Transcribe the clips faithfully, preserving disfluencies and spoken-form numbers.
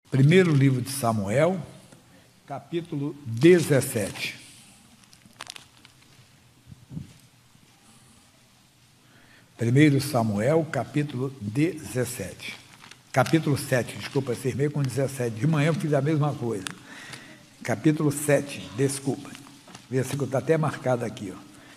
Primeiro livro de Samuel, capítulo dezessete. Primeiro Samuel, capítulo dezessete. Capítulo sete, desculpa, acertei com dezessete. De manhã eu fiz a mesma coisa. Capítulo sete, desculpa. O versículo está até marcado aqui, ó.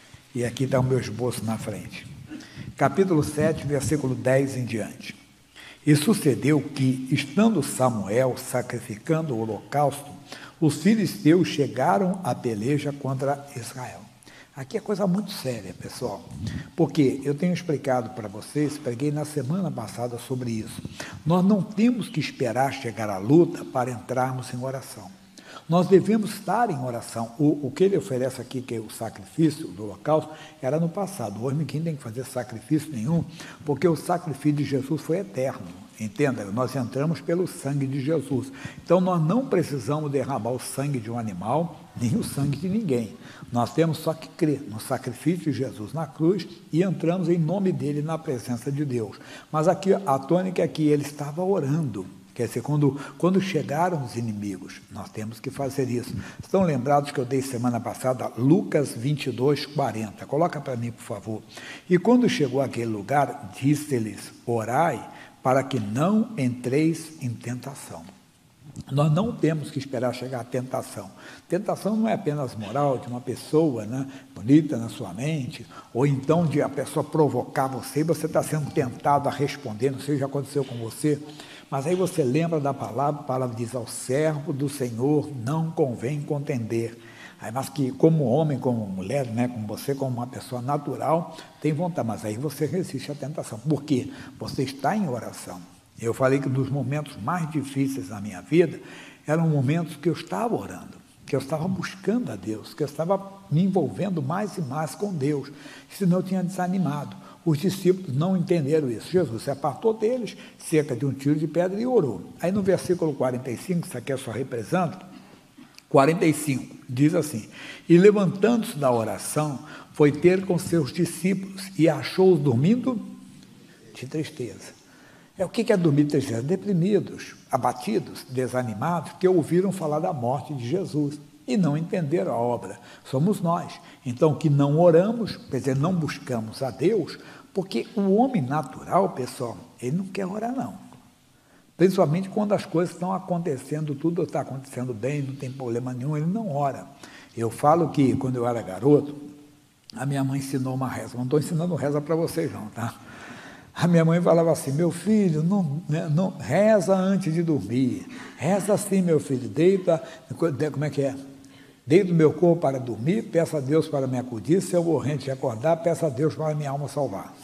E aqui está o meu esboço na frente. Capítulo sete, versículo dez em diante. E sucedeu que, estando Samuel sacrificando o holocausto, os filisteus chegaram à peleja contra Israel. Aqui é coisa muito séria, pessoal, porque eu tenho explicado para vocês, preguei na semana passada sobre isso. Nós não temos que esperar chegar à luta para entrarmos em oração. Nós devemos estar em oração. O, o que ele oferece aqui, que é o sacrifício do holocausto, era no passado. Hoje ninguém tem que fazer sacrifício nenhum, porque o sacrifício de Jesus foi eterno. Entenda, nós entramos pelo sangue de Jesus. Então, nós não precisamos derramar o sangue de um animal, nem o sangue de ninguém. Nós temos só que crer no sacrifício de Jesus na cruz e entramos em nome dele na presença de Deus. Mas aqui, a tônica é que ele estava orando. Quer dizer, quando, quando chegaram os inimigos, nós temos que fazer isso. Estão lembrados que eu dei semana passada, Lucas vinte e dois, quarenta. Coloca para mim, por favor. E quando chegou àquele lugar, disse-lhes, orai, para que não entreis em tentação. Nós não temos que esperar chegar à tentação. Tentação não é apenas moral de uma pessoa, né, bonita na sua mente, ou então de a pessoa provocar você e você está sendo tentado a responder, não sei se já aconteceu com você, mas aí você lembra da palavra, a palavra diz, ao servo do Senhor não convém contender. Aí, mas que como homem, como mulher, né, como você, como uma pessoa natural, tem vontade, mas aí você resiste à tentação. Por quê? Você está em oração. Eu falei que nos momentos mais difíceis da minha vida, eram momentos que eu estava orando, que eu estava buscando a Deus, que eu estava me envolvendo mais e mais com Deus, senão eu tinha desanimado. Os discípulos não entenderam isso. Jesus se apartou deles, cerca de um tiro de pedra, e orou. Aí no versículo quarenta e cinco, isso aqui é só represando, quarenta e cinco, diz assim, e levantando-se da oração, foi ter com seus discípulos, e achou-os dormindo de tristeza. É, o que é dormir de tristeza? Deprimidos, abatidos, desanimados, que ouviram falar da morte de Jesus e não entenderam a obra. Somos nós. Então, que não oramos, quer dizer, não buscamos a Deus, porque o homem natural, pessoal, ele não quer orar, não. Principalmente quando as coisas estão acontecendo, tudo está acontecendo bem, não tem problema nenhum, ele não ora. Eu falo que, quando eu era garoto, a minha mãe ensinou uma reza. Não estou ensinando reza para vocês, não, tá? A minha mãe falava assim, meu filho, não, não, reza antes de dormir. Reza assim, meu filho, deita, como é que é? Deito o meu corpo para dormir, peço a Deus para me acudir, se eu morrente de acordar, peço a Deus para minha alma salvar.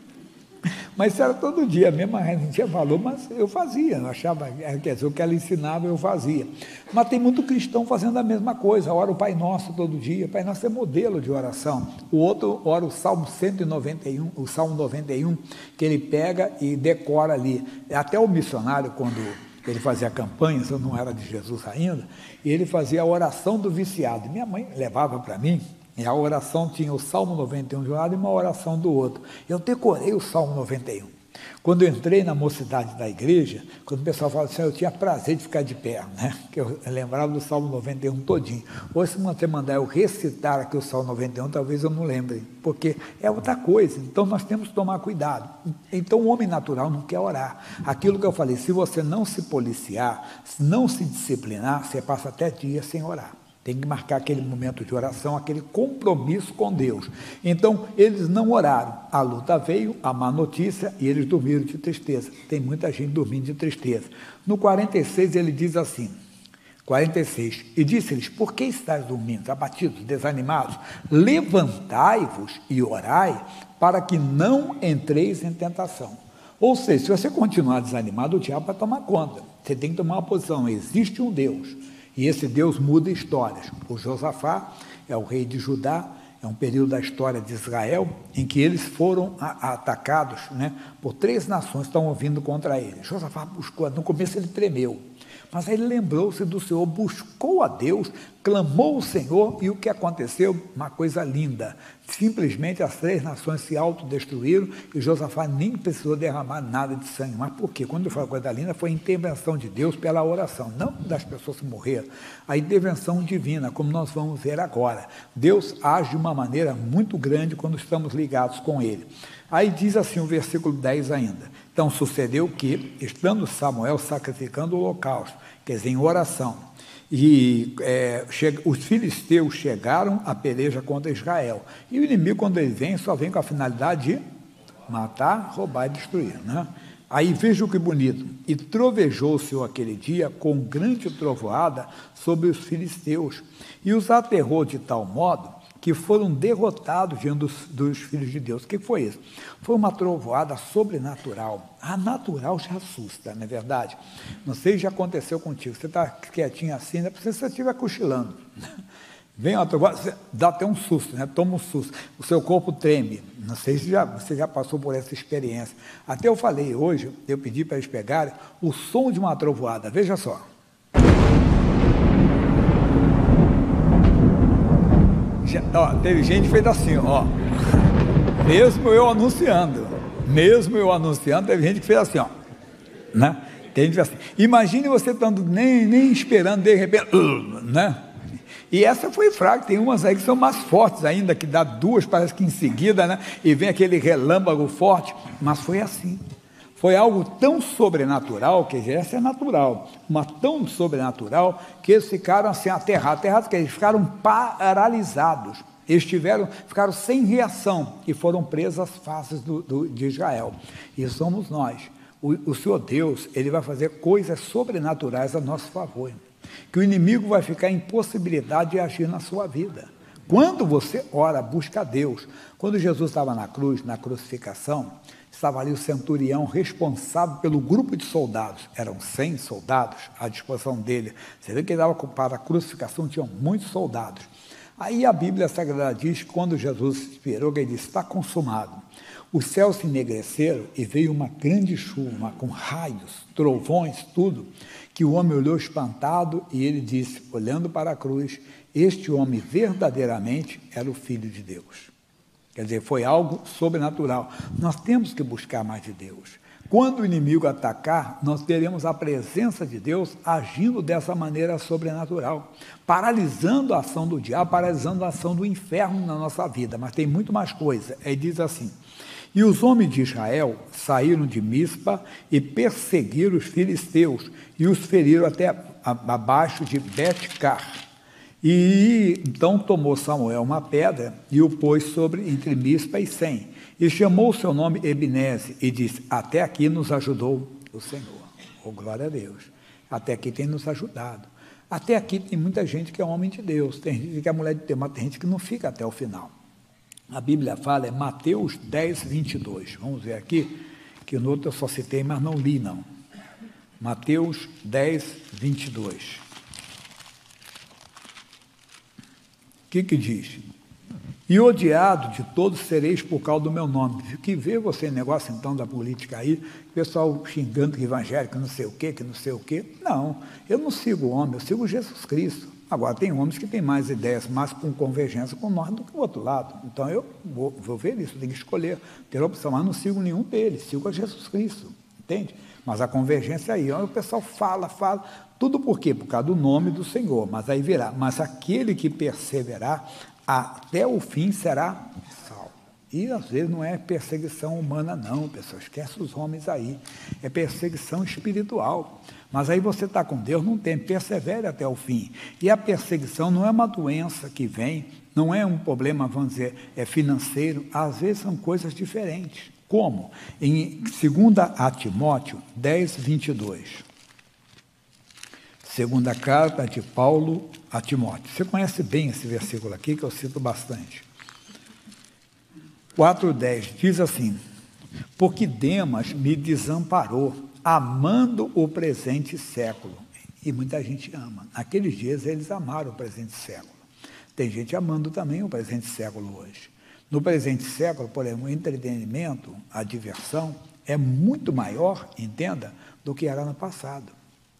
Mas isso era todo dia, a mesma reza, não tinha valor, mas eu fazia, eu achava, quer dizer, o que ela ensinava eu fazia. Mas tem muito cristão fazendo a mesma coisa, ora o Pai Nosso todo dia, o Pai Nosso é modelo de oração. O outro ora o Salmo cento e noventa e um, o Salmo noventa e um, que ele pega e decora ali. Até o missionário, quando ele fazia campanhas, eu não era de Jesus ainda, e ele fazia a oração do viciado. Minha mãe levava para mim, e a oração tinha o Salmo noventa e um de um lado e uma oração do outro. Eu decorei o Salmo noventa e um. Quando eu entrei na mocidade da igreja, quando o pessoal falava assim, eu tinha prazer de ficar de pé, né? Que eu lembrava do Salmo noventa e um todinho. Hoje, se você mandar eu recitar aqui o Salmo noventa e um, talvez eu não lembre, porque é outra coisa. Então, nós temos que tomar cuidado. Então, o homem natural não quer orar. Aquilo que eu falei, se você não se policiar, se não se disciplinar, você passa até dias sem orar. Tem que marcar aquele momento de oração, aquele compromisso com Deus. Então, eles não oraram. A luta veio, a má notícia, e eles dormiram de tristeza. Tem muita gente dormindo de tristeza. No quarenta e seis, ele diz assim, quarenta e seis, e disse-lhes, por que estáis dormindo, abatidos, desanimados? Levantai-vos e orai, para que não entreis em tentação. Ou seja, se você continuar desanimado, o diabo vai tomar conta. Você tem que tomar uma posição, existe um Deus. E esse Deus muda histórias. O Josafá é o rei de Judá, é um período da história de Israel em que eles foram a, a, atacados, né, por três nações que estão vindo contra ele. Josafá buscou, no começo ele tremeu, Mas aí ele lembrou-se do Senhor, buscou a Deus, clamou o Senhor, e o que aconteceu? Uma coisa linda. Simplesmente as três nações se autodestruíram e Josafá nem precisou derramar nada de sangue. Mas por quê? Quando eu falo coisa linda, foi a intervenção de Deus pela oração, não das pessoas que morreram. A intervenção divina, como nós vamos ver agora. Deus age de uma maneira muito grande quando estamos ligados com Ele. Aí diz assim o versículo dez ainda. Então sucedeu que, estando Samuel sacrificando o holocausto, quer dizer, em oração, e é, chega, os filisteus chegaram à peleja contra Israel. E o inimigo, quando ele vem, só vem com a finalidade de matar, roubar e destruir, né? Aí veja que bonito. E trovejou o Senhor aquele dia com grande trovoada sobre os filisteus, e os aterrou de tal modo que foram derrotados diante dos, dos filhos de Deus. O que foi isso? Foi uma trovoada sobrenatural. A natural já assusta, não é verdade? Não sei se já aconteceu contigo. Você está quietinho assim, não é porque você estiver cochilando. Vem uma trovoada, você dá até um susto, né? Toma um susto. O seu corpo treme. Não sei se já, você já passou por essa experiência. Até eu falei hoje, eu pedi para eles pegarem o som de uma trovoada. Veja só. Ó, teve gente que fez assim, ó, mesmo eu anunciando, mesmo eu anunciando, teve gente que fez assim, ó, né? Tem gente que fez assim. Imagine você estando nem, nem esperando, de repente, uh, né? E essa foi fraca, tem umas aí que são mais fortes ainda, que dá duas, parece que em seguida, né? E vem aquele relâmpago forte, mas foi assim. Foi algo tão sobrenatural, que essa é natural, mas tão sobrenatural, que eles ficaram assim aterrados, aterrados, que eles ficaram paralisados, eles tiveram, ficaram sem reação, e foram presas as faces do, do, de Israel, e somos nós. O, o Senhor Deus, Ele vai fazer coisas sobrenaturais a nosso favor, que o inimigo vai ficar em impossibilidade de agir na sua vida. Quando você ora, busca a Deus. Quando Jesus estava na cruz, na crucificação, estava ali o centurião responsável pelo grupo de soldados, eram cem soldados à disposição dele. Você vê que ele dava para a crucificação, tinham muitos soldados. Aí a Bíblia Sagrada diz que quando Jesus se esperou, ele disse, está consumado. Os céus se enegreceram e veio uma grande chuva, com raios, trovões, tudo, que o homem olhou espantado e ele disse, olhando para a cruz, este homem verdadeiramente era o Filho de Deus. Quer dizer, foi algo sobrenatural. Nós temos que buscar mais de Deus. Quando o inimigo atacar, nós teremos a presença de Deus agindo dessa maneira sobrenatural, paralisando a ação do diabo, paralisando a ação do inferno na nossa vida. Mas tem muito mais coisa. Ele diz assim, e os homens de Israel saíram de Mispa e perseguiram os filisteus e os feriram até abaixo de Bet-car. E então tomou Samuel uma pedra e o pôs sobre entre Mispa e Sem, e chamou o seu nome Ebeneze, e disse, até aqui nos ajudou o Senhor. Oh, glória a Deus. Até aqui tem nos ajudado. Até aqui tem muita gente que é homem de Deus, tem gente que é mulher de Deus, mas tem gente que não fica até o final. A Bíblia fala, é Mateus dez, vinte e dois. Vamos ver aqui, que no outro eu só citei, mas não li não. Mateus dez, vinte e dois. O que que diz? E odiado de todos sereis por causa do meu nome. Que vê você negócio então da política aí, o pessoal xingando que evangélico, não sei o quê, que não sei o quê. Não, eu não sigo o homem, eu sigo Jesus Cristo. Agora, tem homens que têm mais ideias, mais com convergência com nós do que o outro lado. Então, eu vou, vou ver isso, tenho que escolher, ter opção, mas não sigo nenhum deles, sigo a Jesus Cristo, entende? Mas a convergência aí, o pessoal fala, fala, tudo por quê? Por causa do nome do Senhor, mas aí virá. Mas aquele que perseverar até o fim será salvo. E às vezes não é perseguição humana não, pessoal, esquece os homens aí, é perseguição espiritual. Mas aí você está com Deus, não tem, persevere até o fim. E a perseguição não é uma doença que vem, não é um problema, vamos dizer, é financeiro, às vezes são coisas diferentes. Como? Em segunda a Timóteo dez, vinte e dois. Segunda carta de Paulo a Timóteo. Você conhece bem esse versículo aqui, que eu cito bastante. quatro, dez, diz assim, porque Demas me desamparou, amando o presente século. E muita gente ama. Naqueles dias eles amaram o presente século. Tem gente amando também o presente século hoje. No presente século, por exemplo, o entretenimento, a diversão, é muito maior, entenda, do que era no passado.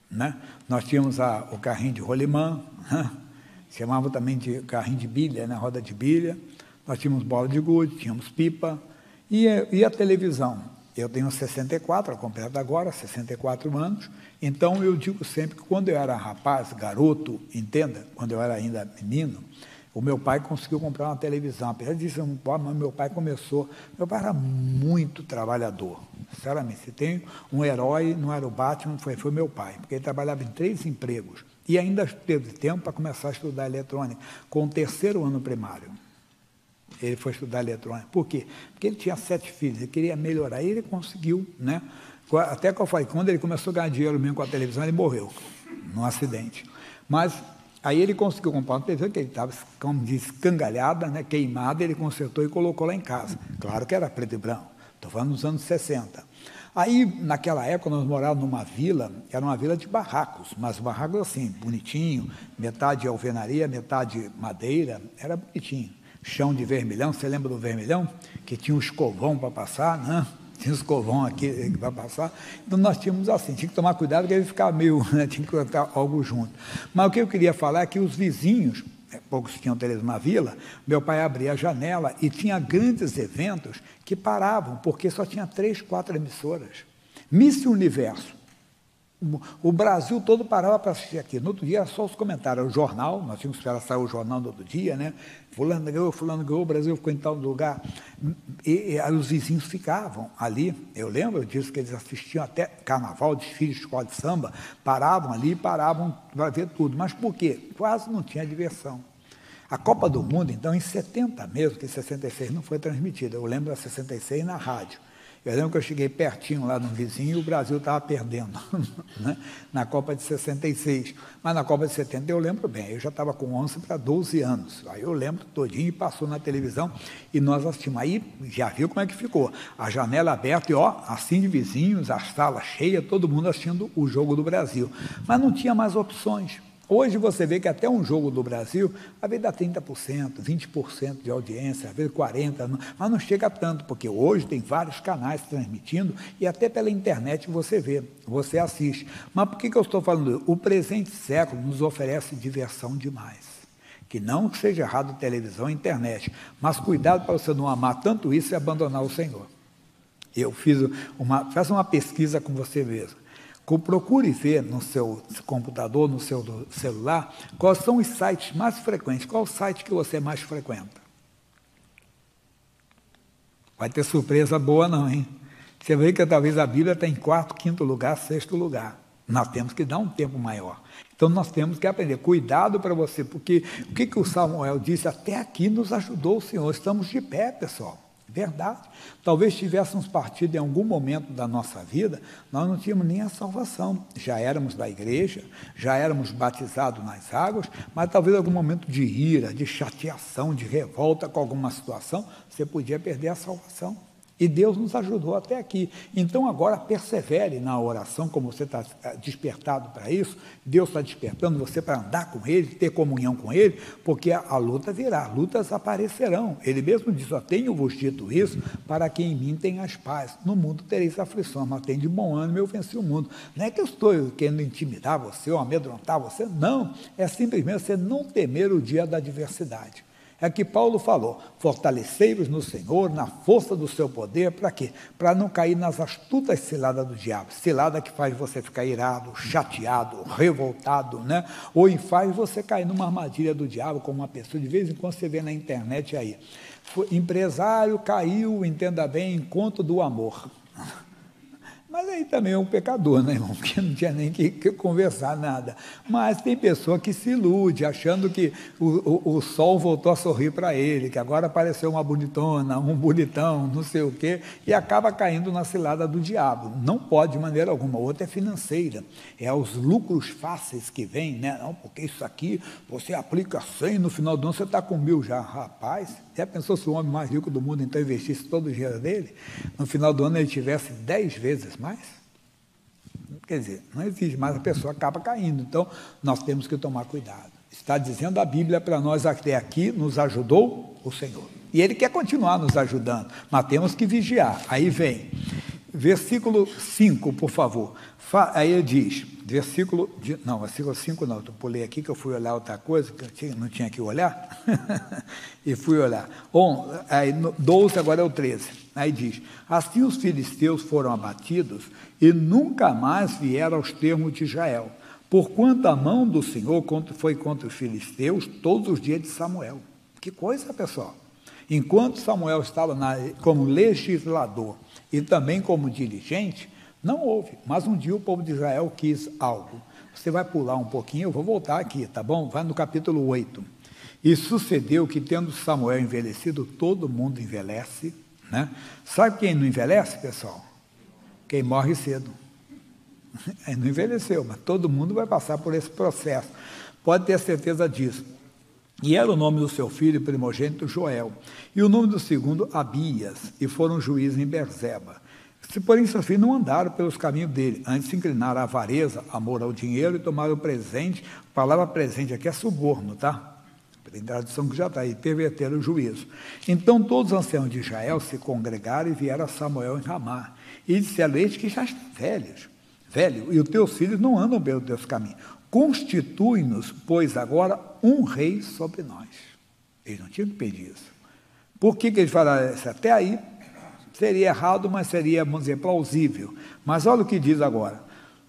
né? Nós tínhamos a, o carrinho de rolimã, né? Chamava também de carrinho de bilha, né? Roda de bilha. Nós tínhamos bola de gude, tínhamos pipa. E, e a televisão? Eu tenho sessenta e quatro, completo agora, sessenta e quatro anos. Então, eu digo sempre que quando eu era rapaz, garoto, entenda, quando eu era ainda menino, o meu pai conseguiu comprar uma televisão. Apesar disso, meu pai começou... Meu pai era muito trabalhador. Sinceramente, se tem um herói, não era o Batman, foi, foi meu pai. Porque ele trabalhava em três empregos. E ainda teve tempo para começar a estudar eletrônica, com o terceiro ano primário. Ele foi estudar eletrônica. Por quê? Porque ele tinha sete filhos, ele queria melhorar. E ele conseguiu, né? Até que eu falei, quando ele começou a ganhar dinheiro mesmo com a televisão, ele morreu, num acidente. Mas... Aí ele conseguiu comprar uma televisão que ele estava, como diz, escangalhada, né, queimada, ele consertou e colocou lá em casa. Claro que era preto e branco, estou falando dos anos sessenta. Aí, naquela época, nós morávamos numa vila, era uma vila de barracos, mas barracos assim, bonitinho, metade alvenaria, metade madeira, era bonitinho. Chão de vermelhão, você lembra do vermelhão? Que tinha um escovão para passar, né? Tinha um escovão aqui para passar, então nós tínhamos assim, tinha que tomar cuidado porque ele ficava meio, né, tinha que colocar algo junto. Mas o que eu queria falar é que os vizinhos, poucos tinham televisão na vila, meu pai abria a janela e tinha grandes eventos que paravam, porque só tinha três, quatro emissoras. Miss Universo. O Brasil todo parava para assistir aqui. No outro dia era só os comentários. O jornal, nós tínhamos que esperar sair o jornal no outro dia, né? Fulano ganhou, fulano ganhou, o Brasil ficou em tal lugar. E, e os vizinhos ficavam ali. Eu lembro disso, que eles assistiam até carnaval, desfile de escola de samba, paravam ali, paravam para ver tudo. Mas por quê? Quase não tinha diversão. A Copa do Mundo, então, em setenta mesmo, que em sessenta e seis não foi transmitida. Eu lembro da sessenta e seis na rádio. Eu lembro que eu cheguei pertinho lá no vizinho e o Brasil estava perdendo, né? Na Copa de sessenta e seis. Mas na Copa de setenta eu lembro bem, eu já estava com onze para doze anos. Aí eu lembro todinho e passou na televisão e nós assistimos. Aí já viu como é que ficou. A janela aberta e, ó, assim de vizinhos, a sala cheia, todo mundo assistindo o jogo do Brasil. Mas não tinha mais opções. Hoje você vê que até um jogo do Brasil, às vezes dá trinta por cento, vinte por cento de audiência, às vezes quarenta por cento, mas não chega tanto, porque hoje tem vários canais transmitindo e até pela internet você vê, você assiste. Mas por que que eu estou falando isso? O presente século nos oferece diversão demais. Que não seja errado televisão e internet, mas cuidado para você não amar tanto isso e abandonar o Senhor. Eu fiz uma, faça uma pesquisa com você mesmo. Procure ver no seu computador, no seu celular, quais são os sites mais frequentes. Qual o site que você mais frequenta? Vai ter surpresa boa não, hein? Você vê que talvez a Bíblia está em quarto, quinto lugar, sexto lugar. Nós temos que dar um tempo maior. Então, nós temos que aprender. Cuidado para você, porque o que, que o Samuel disse? Até aqui nos ajudou o Senhor. Estamos de pé, pessoal. Verdade. Talvez tivéssemos partido em algum momento da nossa vida, nós não tínhamos nem a salvação. Já éramos da igreja, já éramos batizados nas águas, mas talvez em algum momento de ira, de chateação, de revolta com alguma situação, você podia perder a salvação. E Deus nos ajudou até aqui. Então, agora, persevere na oração, como você está despertado para isso. Deus está despertando você para andar com Ele, ter comunhão com Ele, porque a, a luta virá, lutas aparecerão. Ele mesmo diz, ó, tenho-vos dito isso, para que em mim tenhas paz. No mundo tereis aflição, mas tem de bom ânimo, eu venci o mundo. Não é que eu estou querendo intimidar você ou amedrontar você, não. É simplesmente você não temer o dia da adversidade. É que Paulo falou, fortalecei-vos no Senhor, na força do seu poder, para quê? Para não cair nas astutas ciladas do diabo, cilada que faz você ficar irado, chateado, revoltado, né? Ou faz você cair numa armadilha do diabo, como uma pessoa, de vez em quando você vê na internet aí, empresário caiu, entenda bem, em conto do amor. Mas aí também é um pecador, né, irmão? Porque não tinha nem que, que conversar nada. Mas tem pessoa que se ilude, achando que o, o, o sol voltou a sorrir para ele, que agora apareceu uma bonitona, um bonitão, não sei o quê, e acaba caindo na cilada do diabo. Não pode de maneira alguma. Outra é financeira. É os lucros fáceis que vêm, né? Não, porque isso aqui, você aplica cem, no final do ano você está com mil já. Rapaz, já pensou se o homem mais rico do mundo então investisse todo o dinheiro dele? No final do ano ele tivesse dez vezes mais? Quer dizer, não existe mais, a pessoa acaba caindo. Então, nós temos que tomar cuidado. Está dizendo a Bíblia para nós até aqui, nos ajudou o Senhor. E Ele quer continuar nos ajudando, mas temos que vigiar. Aí vem, versículo cinco, por favor. Aí ele diz, versículo, de, não, versículo cinco não, eu pulei aqui que eu fui olhar outra coisa, que eu tinha, não tinha que olhar, e fui olhar. Bom, aí, doze, agora é o treze. Aí diz, assim os filisteus foram abatidos e nunca mais vieram aos termos de Israel, porquanto a mão do Senhor foi contra os filisteus todos os dias de Samuel. Que coisa, pessoal! Enquanto Samuel estava na, como legislador e também como dirigente, não houve. Mas um dia o povo de Israel quis algo. Você vai pular um pouquinho, eu vou voltar aqui, tá bom? Vai no capítulo oito. E sucedeu que, tendo Samuel envelhecido, todo mundo envelhece, né? Sabe quem não envelhece, pessoal? Quem morre cedo. Ele não envelheceu, mas todo mundo vai passar por esse processo. Pode ter certeza disso. E era o nome do seu filho primogênito Joel, e o nome do segundo Abias, e foram juízes em Berseba. Se, porém, seus filhos não andaram pelos caminhos dele, antes se inclinaram à avareza, amor ao dinheiro, e tomaram o presente. A palavra presente aqui é suborno, tá? Tem tradução que já está aí, perverteram o juízo. Então todos os anciãos de Israel se congregaram e vieram a Samuel em Ramá, e disseram a eles que já estão velhos, velho, e os teus filhos não andam pelos teus caminhos. Constitui-nos, pois, agora um rei sobre nós. Eles não tinham que pedir isso. Por que, que eles falaram isso? Até aí seria errado, mas seria, vamos dizer, plausível. Mas olha o que diz agora.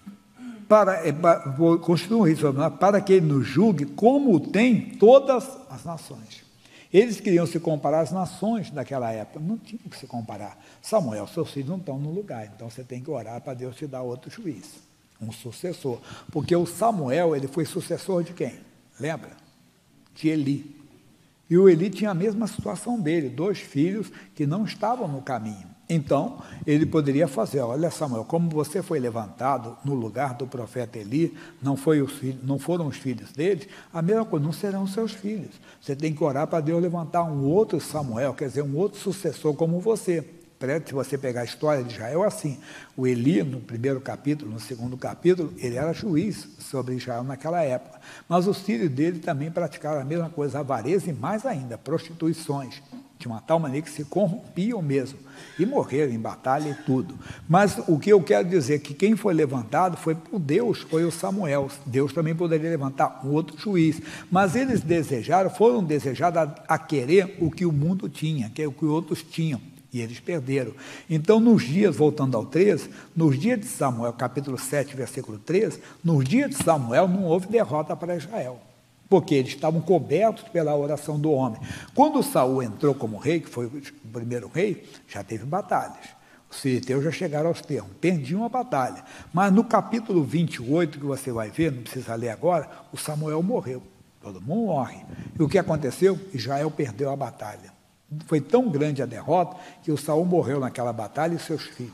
Para, para, constitui um rei sobre nós, para que ele nos julgue como tem todas as nações. Eles queriam se comparar às nações daquela época. Não tinham que se comparar. Samuel, seus filhos não estão no lugar, então você tem que orar para Deus te dar outro juiz. Um sucessor, porque o Samuel, ele foi sucessor de quem? Lembra? De Eli. E o Eli tinha a mesma situação dele, dois filhos que não estavam no caminho. Então, ele poderia fazer, olha Samuel, como você foi levantado no lugar do profeta Eli, não, foi os filhos, não foram os filhos deles, a mesma coisa, não serão seus filhos. Você tem que orar para Deus levantar um outro Samuel, quer dizer, um outro sucessor como você. Se você pegar a história de Israel, assim, o Eli, no primeiro capítulo, no segundo capítulo, ele era juiz sobre Israel naquela época. Mas os filhos dele também praticaram a mesma coisa, avareza e mais ainda, prostituições, de uma tal maneira que se corrompiam mesmo, e morreram em batalha e tudo. Mas o que eu quero dizer é que quem foi levantado foi por Deus, foi o Samuel. Deus também poderia levantar um outro juiz. Mas eles desejaram, foram desejados a, a querer o que o mundo tinha, que é o que outros tinham. E eles perderam. Então, nos dias, voltando ao treze, nos dias de Samuel, capítulo sete, versículo treze, nos dias de Samuel não houve derrota para Israel, porque eles estavam cobertos pela oração do homem. Quando Saul entrou como rei, que foi o primeiro rei, já teve batalhas. Os filisteus já chegaram aos termos, perdiam a batalha. Mas no capítulo vinte e oito, que você vai ver, não precisa ler agora, o Samuel morreu. Todo mundo morre. E o que aconteceu? Israel perdeu a batalha. Foi tão grande a derrota que o Saul morreu naquela batalha e seus filhos.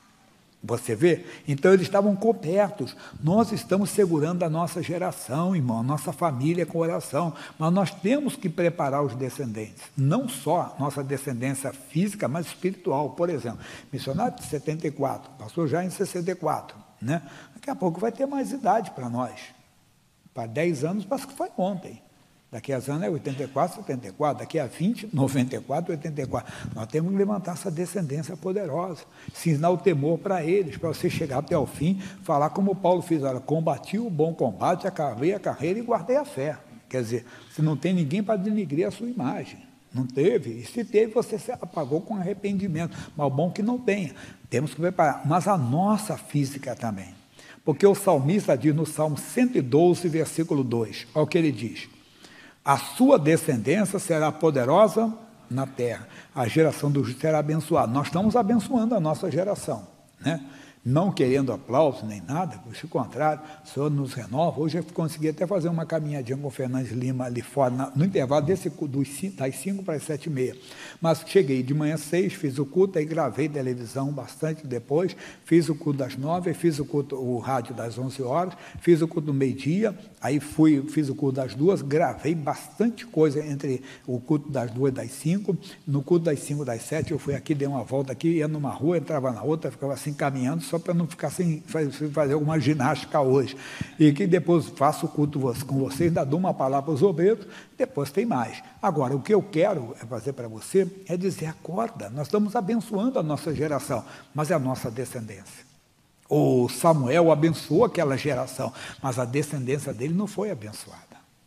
Você vê? Então eles estavam cobertos. Nós estamos segurando a nossa geração, irmão, a nossa família com oração, mas nós temos que preparar os descendentes, não só nossa descendência física, mas espiritual. Por exemplo, missionário de setenta e quatro, passou já em sessenta e quatro, né? Daqui a pouco vai ter mais idade para nós. Para dez anos, parece que foi ontem. Daqui a anos é oitenta e quatro, setenta e quatro, daqui a vinte, noventa e quatro, oitenta e quatro. Nós temos que levantar essa descendência poderosa, ensinar o temor para eles, para você chegar até o fim, falar como Paulo fez, olha, combati o bom combate, acabei a carreira e guardei a fé. Quer dizer, se não tem ninguém para denigrir a sua imagem, não teve, e se teve, você se apagou com arrependimento, mas bom que não tenha, temos que preparar, mas a nossa física também, porque o salmista diz no Salmo cento e doze, versículo dois, olha o que ele diz: a sua descendência será poderosa na terra. A geração do justo será abençoada. Nós estamos abençoando a nossa geração, né? Não querendo aplauso nem nada, pelo contrário, o Senhor nos renova. Hoje eu consegui até fazer uma caminhadinha com o Fernandes Lima ali fora, na, no intervalo desse, dos, das cinco para as sete e meia. Mas cheguei de manhã seis, fiz o culto, aí gravei televisão bastante depois, fiz o culto das nove, fiz o culto, o rádio das onze horas, fiz o culto do meio-dia, aí fui, fiz o culto das duas, gravei bastante coisa entre o culto das duas e das cinco. No culto das cinco das sete, eu fui aqui, dei uma volta aqui, ia numa rua, entrava na outra, ficava assim caminhando, só só para não ficar sem fazer alguma ginástica hoje. E que depois faço o culto com vocês, ainda dou uma palavra para os obreiros, depois tem mais. Agora, o que eu quero fazer para você é dizer, acorda, nós estamos abençoando a nossa geração, mas é a nossa descendência. O Samuel abençoou aquela geração, mas a descendência dele não foi abençoada.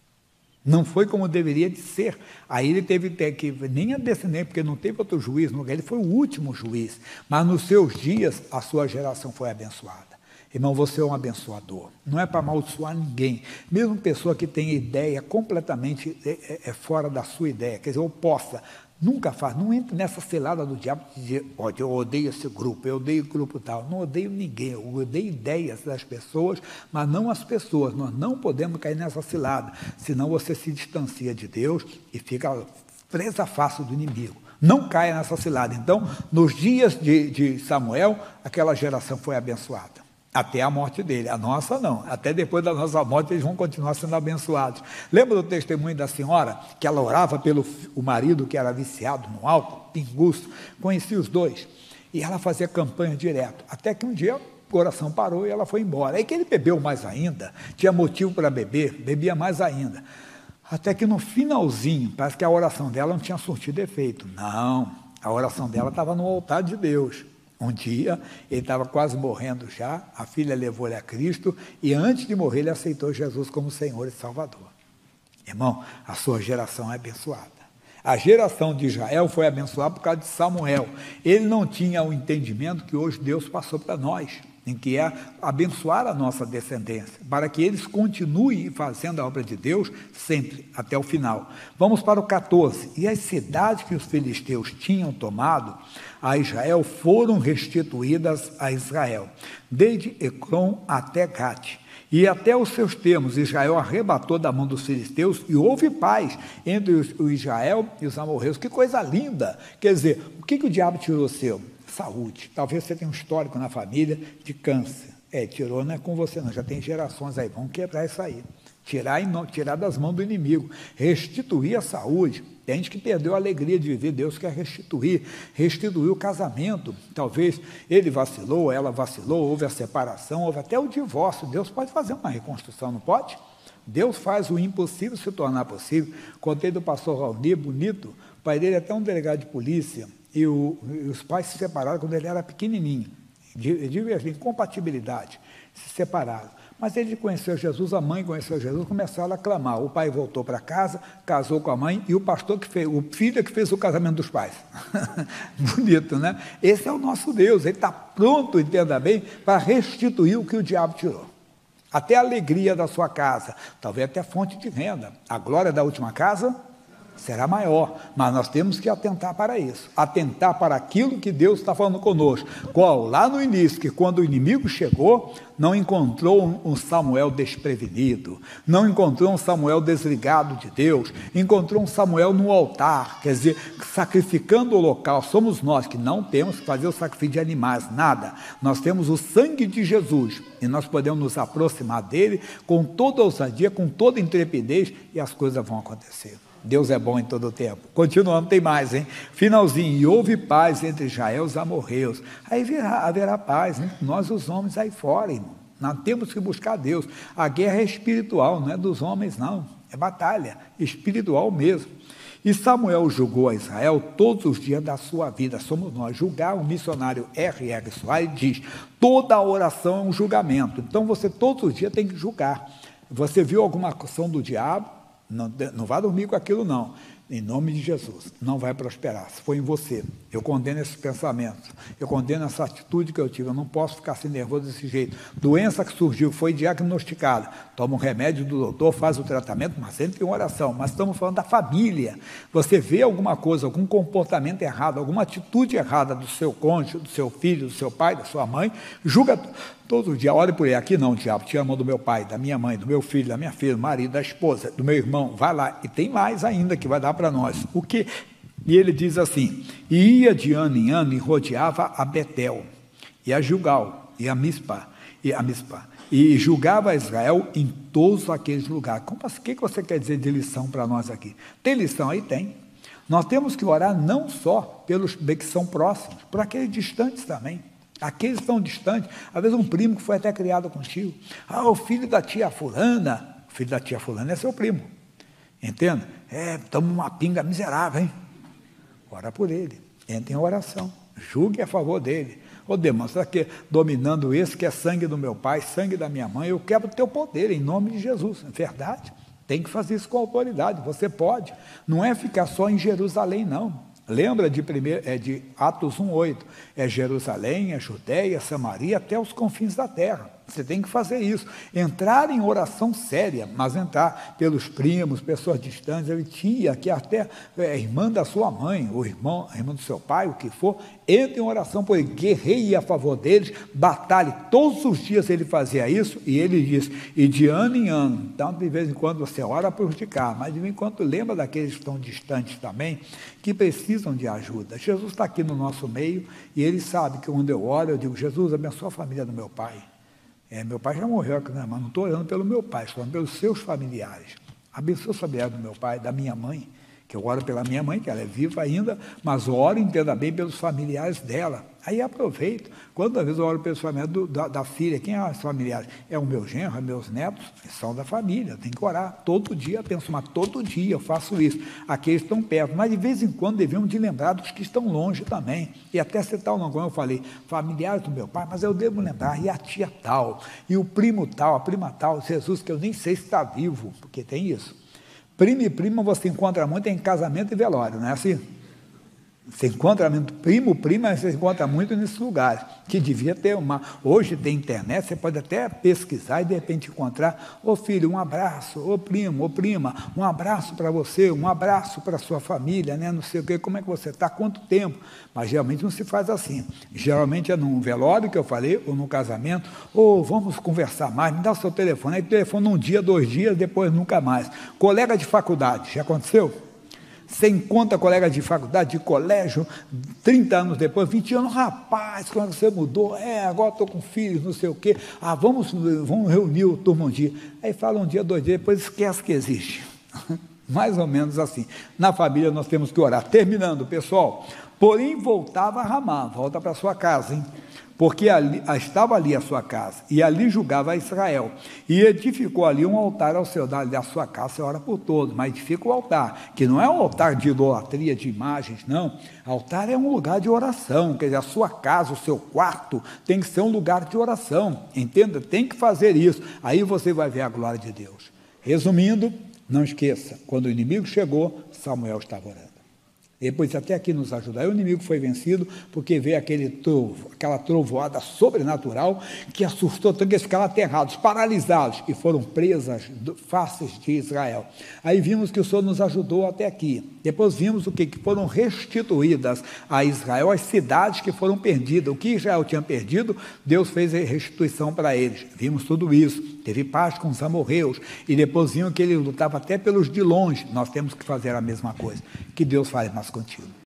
Não foi como deveria de ser. Aí ele teve que, nem a descendência, porque não teve outro juiz no lugar, ele foi o último juiz. Mas nos seus dias, a sua geração foi abençoada. Irmão, você é um abençoador. Não é para amaldiçoar ninguém. Mesmo pessoa que tem ideia completamente é, é fora da sua ideia, quer dizer, oposta. Nunca faz, não entre nessa cilada do diabo de dizer, olha, eu odeio esse grupo, eu odeio o grupo tal. Não odeio ninguém, eu odeio ideias das pessoas, mas não as pessoas. Nós não podemos cair nessa cilada, senão você se distancia de Deus e fica presa fácil do inimigo. Não caia nessa cilada. Então, nos dias de, de Samuel, aquela geração foi abençoada. Até a morte dele, a nossa não, até depois da nossa morte eles vão continuar sendo abençoados. Lembra do testemunho da senhora, que ela orava pelo o marido que era viciado no álcool, pinguço, conhecia os dois, e ela fazia campanha direto, até que um dia o coração parou e ela foi embora. Aí que ele bebeu mais ainda, tinha motivo para beber, bebia mais ainda, até que no finalzinho, parece que a oração dela não tinha surtido efeito. Não, a oração dela estava no altar de Deus. Um dia, ele estava quase morrendo já, a filha levou ele a Cristo, e antes de morrer, ele aceitou Jesus como Senhor e Salvador. Irmão, a sua geração é abençoada. A geração de Israel foi abençoada por causa de Samuel. Ele não tinha o entendimento que hoje Deus passou para nós, em que é abençoar a nossa descendência, para que eles continuem fazendo a obra de Deus sempre, até o final. Vamos para o catorze. E as cidades que os filisteus tinham tomado a Israel foram restituídas a Israel, desde Ecrom até Gate. E até os seus termos, Israel arrebatou da mão dos filisteus e houve paz entre o Israel e os amorreus. Que coisa linda! Quer dizer, o que, que o diabo tirou seu? Saúde. Talvez você tenha um histórico na família de câncer. É, tirou não é com você não, já tem gerações aí, vamos quebrar isso aí. Tirar, e não, tirar das mãos do inimigo, restituir a saúde. Tem gente que perdeu a alegria de viver, Deus quer restituir, restituir o casamento. Talvez ele vacilou, ela vacilou, houve a separação, houve até o divórcio. Deus pode fazer uma reconstrução, não pode? Deus faz o impossível se tornar possível. Contei do pastor Raoni, bonito, o pai dele é até um delegado de polícia, e, o, e os pais se separaram quando ele era pequenininho, de, de incompatibilidade, se separaram. Mas ele conheceu Jesus, a mãe conheceu Jesus, começaram a clamar. O pai voltou para casa, casou com a mãe, e o pastor que fez, o filho que fez o casamento dos pais. Bonito, né? Esse é o nosso Deus, ele está pronto, entenda bem, para restituir o que o diabo tirou. Até a alegria da sua casa, talvez até a fonte de renda. A glória da última casa será maior, mas nós temos que atentar para isso, atentar para aquilo que Deus está falando conosco. Qual? Lá no início, que quando o inimigo chegou, não encontrou um Samuel desprevenido, não encontrou um Samuel desligado de Deus, encontrou um Samuel no altar, quer dizer, sacrificando o local. Somos nós que não temos que fazer o sacrifício de animais, nada. Nós temos o sangue de Jesus e nós podemos nos aproximar dele com toda ousadia, com toda intrepidez, e as coisas vão acontecer. Deus é bom em todo o tempo. Continuando, tem mais, hein? Finalzinho. E houve paz entre Israel e os amorreus. Aí haverá, haverá paz, hein? Nós os homens aí fora, irmão. Nós temos que buscar Deus. A guerra é espiritual, não é dos homens, não. É batalha espiritual mesmo. E Samuel julgou a Israel todos os dias da sua vida. Somos nós. Julgar, o missionário R R Soares diz, toda oração é um julgamento. Então você todos os dias tem que julgar. Você viu alguma ação do diabo? Não, não vá dormir com aquilo, não. Em nome de Jesus, não vai prosperar. Se for em você, eu condeno esses pensamentos, eu condeno essa atitude que eu tive. Eu não posso ficar assim nervoso desse jeito. Doença que surgiu, foi diagnosticada, toma um remédio do doutor, faz o tratamento, mas sempre em oração. Mas estamos falando da família. Você vê alguma coisa, algum comportamento errado, alguma atitude errada do seu cônjuge, do seu filho, do seu pai, da sua mãe, julga todo dia. Olha por aí, aqui não, diabo, tira a mão do meu pai, da minha mãe, do meu filho, da minha filha, do marido, da esposa, do meu irmão, vai lá. E tem mais ainda que vai dar para nós. O que? E ele diz assim, e ia de ano em ano e rodeava a Betel, e a Gilgal, e a Mispa, e a Mispa, e julgava a Israel em todos aqueles lugares. Como, o que você quer dizer de lição para nós aqui? Tem lição aí? Tem. Nós temos que orar não só pelos que são próximos, por aqueles distantes também. Aqueles que estão distantes, às vezes um primo que foi até criado contigo. Ah, o filho da tia fulana. O filho da tia fulana é seu primo. Entenda? É, estamos numa pinga miserável, hein? Ora por ele. Entre em oração. Julgue a favor dele. Ô demônio, será que dominando esse que é sangue do meu pai, sangue da minha mãe, eu quebro o teu poder em nome de Jesus. É verdade? Tem que fazer isso com autoridade. Você pode. Não é ficar só em Jerusalém, não. Lembra de, primeiro, é de Atos um, oito. É Jerusalém, é Judeia, Samaria, até os confins da terra. Você tem que fazer isso. Entrar em oração séria, mas entrar pelos primos, pessoas distantes. Ele tinha que até é, irmã da sua mãe, ou irmão, irmã do seu pai, o que for, entre em oração por ele, guerreie a favor deles, batalhe. Todos os dias ele fazia isso, e ele diz, e de ano em ano. Então, de vez em quando você ora para os de cá, mas de vez em quando lembra daqueles que estão distantes também, que precisam de ajuda. Jesus está aqui no nosso meio, e ele sabe que quando eu oro, eu digo, Jesus, abençoa a família do meu pai. É, meu pai já morreu, né, mas não estou orando pelo meu pai, estou orando pelos seus familiares. Abençoa os familiares do meu pai, da minha mãe, que eu oro pela minha mãe, que ela é viva ainda, mas oro, entenda bem, pelos familiares dela. Aí aproveito. Quantas vezes eu oro pelos familiares do, da, da filha? Quem são os familiares? É o meu genro, é meus netos, são da família. Tem que orar. Todo dia, penso, mas todo dia eu faço isso. Aqueles estão perto, mas de vez em quando devemos de lembrar dos que estão longe também. E até citar o nome, como eu falei, familiares do meu pai, mas eu devo lembrar, e a tia tal, e o primo tal, a prima tal, Jesus, que eu nem sei se está vivo, porque tem isso. Primo e prima você encontra muito em casamento e velório, não é assim? Você encontra muito primo, prima, você encontra muito nesses lugares, que devia ter uma... Hoje tem internet, você pode até pesquisar e de repente encontrar, ô filho, um abraço, ô primo, ô prima, um abraço para você, um abraço para a sua família, né? Não sei o quê, como é que você está, quanto tempo? Mas geralmente não se faz assim. Geralmente é num velório, que eu falei, ou num casamento, ou vamos conversar mais, me dá o seu telefone, aí telefone um dia, dois dias, depois nunca mais. Colega de faculdade, já aconteceu? Você encontra colega de faculdade, de colégio, trinta anos depois, vinte anos, rapaz, quando você mudou, é, agora estou com filhos, não sei o quê, ah, vamos, vamos reunir o turma um dia. Aí fala um dia, dois dias, depois esquece que existe. Mais ou menos assim. Na família nós temos que orar. Terminando, pessoal, porém voltava a Ramá, volta para sua casa, hein? Porque ali, estava ali a sua casa, e ali julgava a Israel, e edificou ali um altar ao Senhor, da sua casa, você ora por todos, mas edifica o altar, que não é um altar de idolatria, de imagens, não, altar é um lugar de oração, quer dizer, a sua casa, o seu quarto, tem que ser um lugar de oração, entenda, tem que fazer isso, aí você vai ver a glória de Deus. Resumindo, não esqueça, quando o inimigo chegou, Samuel estava orando. Depois até aqui nos ajudar. Aí o inimigo foi vencido, porque veio aquele trovo, aquela trovoada sobrenatural, que assustou tanto que eles ficaram aterrados, paralisados, e foram presas faces de Israel. Aí vimos que o Senhor nos ajudou até aqui. Depois vimos o que? Que foram restituídas a Israel as cidades que foram perdidas. O que Israel tinha perdido, Deus fez a restituição para eles. Vimos tudo isso. Teve paz com os amorreus, e depois vimos que ele lutava até pelos de longe. Nós temos que fazer a mesma coisa. Que Deus fale mais contigo.